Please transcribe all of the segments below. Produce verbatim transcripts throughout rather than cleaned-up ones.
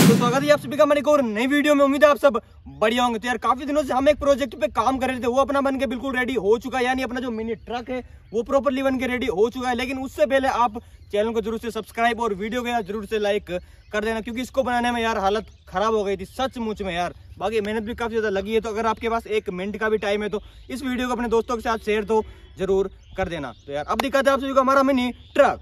तो स्वागत है आप सभी का हमारी एक और नई वीडियो में। उम्मीद है आप सब बढ़िया होंगे। तो यार काफी दिनों से हम एक प्रोजेक्ट पे काम कर रहे थे, वो अपना बन के बिल्कुल रेडी हो चुका है, यानी अपना जो मिनी ट्रक है वो प्रॉपरली बन के रेडी हो चुका है। लेकिन उससे पहले आप चैनल को जरूर से सब्सक्राइब और वीडियो को यार जरूर से लाइक कर देना, क्योंकि इसको बनाने में यार हालत खराब हो गई थी सचमुच में यार। बाकी मेहनत भी काफी ज्यादा लगी है। तो अगर आपके पास एक मिनट का भी टाइम है तो इस वीडियो को अपने दोस्तों के साथ शेयर तो जरूर कर देना। तो यार अब दिखाते हैं आप सभी को हमारा mini truck.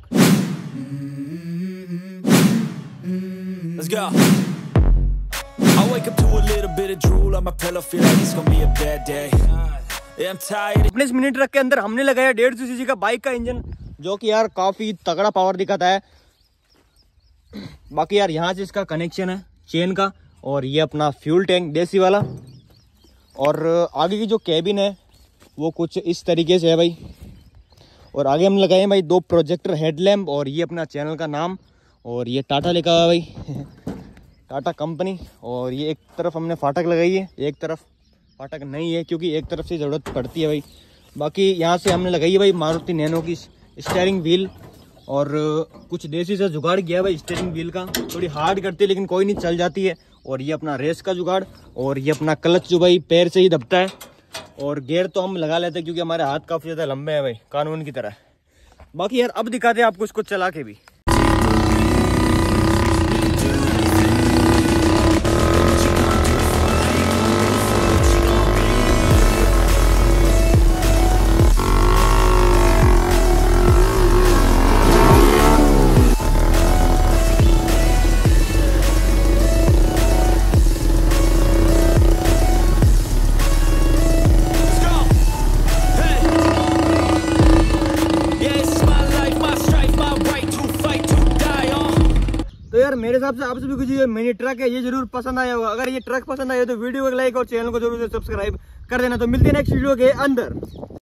Let's go. I wake up to a little bit of drool on my pillow, feel like it's gonna be a bad day. Yeah, I'm tired. अपने इस मिनी ट्रक के अंदर हमने लगाया डेढ़ सौ सीसी का बाइक का इंजन, जो कि यार काफी तगड़ा पावर दिखाता है। बाकी यार यहाँ से इसका कनेक्शन है चेन का, और ये अपना फ्यूल टैंक देसी वाला। और आगे की जो कैबिन है वो कुछ इस तरीके से है भाई। और आगे हम लगाए हैं भाई दो प्रोजेक्टर हेडलैम्प, और ये अपना चैनल का नाम, और ये टाटा लिखा हुआ है भाई टाटा कंपनी। और ये एक तरफ हमने फाटक लगाई है, एक तरफ फाटक नहीं है क्योंकि एक तरफ से ज़रूरत पड़ती है भाई। बाकी यहाँ से हमने लगाई है भाई मारुति नैनो की स्टीयरिंग व्हील, और कुछ देसी से जुगाड़ किया भाई स्टीयरिंग व्हील का। थोड़ी हार्ड करती है लेकिन कोई नहीं, चल जाती है। और ये अपना रेस का जुगाड़, और ये अपना क्लच जो भाई पैर से ही दबता है। और गियर तो हम लगा लेते हैं क्योंकि हमारे हाथ काफ़ी ज़्यादा लंबे हैं भाई, कानून की तरह। बाकी यार अब दिखाते हैं आपको इसको चला के भी। तो यार मेरे हिसाब से आप सभी को जो ये मिनी ट्रक है ये जरूर पसंद आया होगा। अगर ये ट्रक पसंद आया तो वीडियो को लाइक और चैनल को जरूर से सब्सक्राइब कर देना। तो मिलते हैं नेक्स्ट वीडियो के अंदर।